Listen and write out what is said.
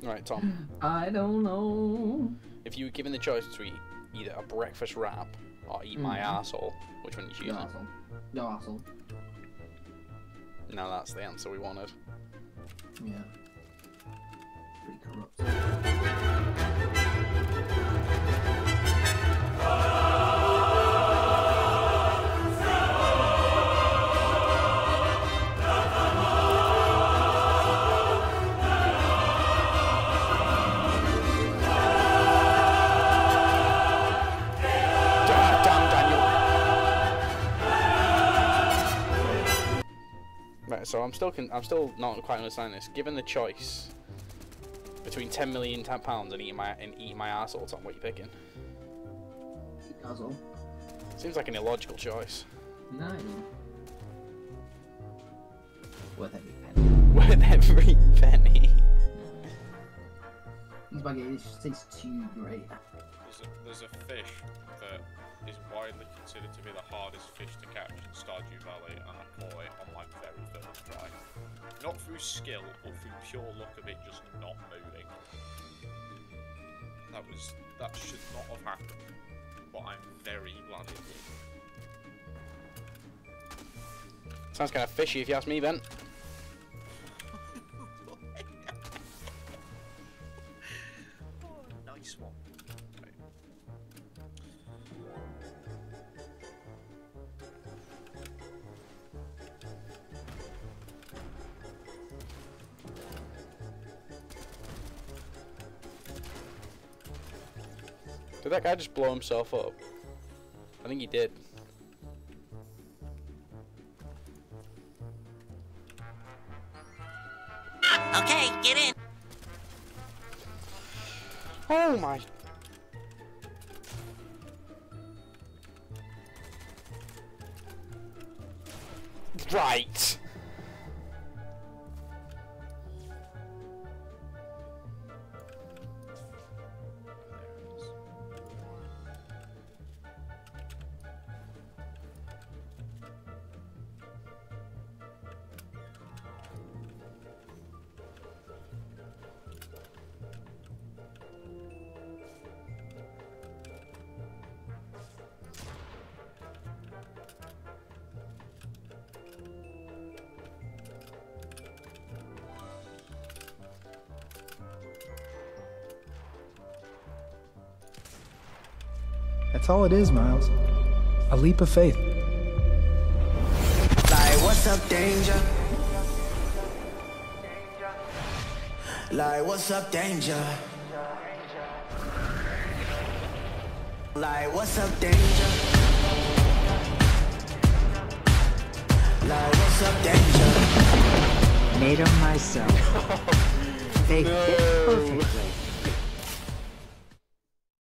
Right, Tom. I don't know. If you were given the choice between either a breakfast wrap or eat my arsehole, which one are you choosing? Your arsehole. Your arsehole. No, that's the answer we wanted. Yeah. Pretty corrupt. Right, so I'm still not quite understanding this. Given the choice between £10 million and eating my arsehole, Tom, what are you picking? Arsehole. Seems like an illogical choice. No. Worth every penny. Worth every penny. This baguette just tastes too great. There's a fish that is widely considered to be the hardest fish to catch in Stardew Valley, and I caught it on my very first try. Not through skill, but through pure luck of it just not moving. That should not have happened, but I'm very glad it did. Sounds kind of fishy if you ask me, Ben. Oh, nice one. Right. Did that guy just blow himself up? I think he did. Okay, get in. Oh my. Right. That's all it is, Miles. A leap of faith. Like, what's up, danger? Like, what's up, danger? Like, what's up, danger? Like, what's up, danger? Made them myself. They fit perfectly.